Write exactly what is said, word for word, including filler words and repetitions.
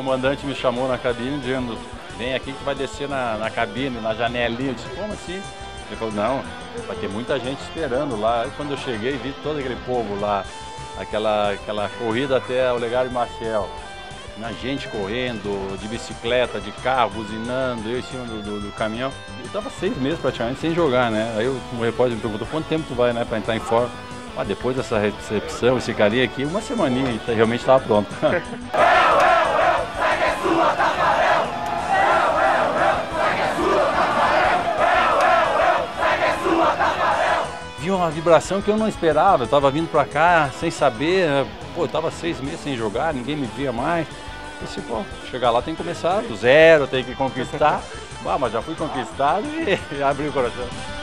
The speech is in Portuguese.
comandante me chamou na cabine dizendo, vem aqui que vai descer na, na cabine, na janelinha. Eu disse, como assim? Ele falou, não, vai ter muita gente esperando lá. Aí quando eu cheguei, vi todo aquele povo lá, aquela, aquela corrida até o Olegário Marcel. Na gente correndo, de bicicleta, de carro, buzinando, eu em cima do, do, do caminhão. Eu estava seis meses praticamente sem jogar, né? Aí o repórter me perguntou, quanto tempo tu vai, né, para entrar em forma? Ah, depois dessa recepção, esse carinha aqui, uma semaninha e realmente estava pronto. Vi uma vibração que eu não esperava, eu estava vindo para cá sem saber, pô, eu estava seis meses sem jogar, ninguém me via mais. Eu disse, pô, chegar lá tem que começar do zero, tem que conquistar. Ah, mas já fui conquistado e abri o coração.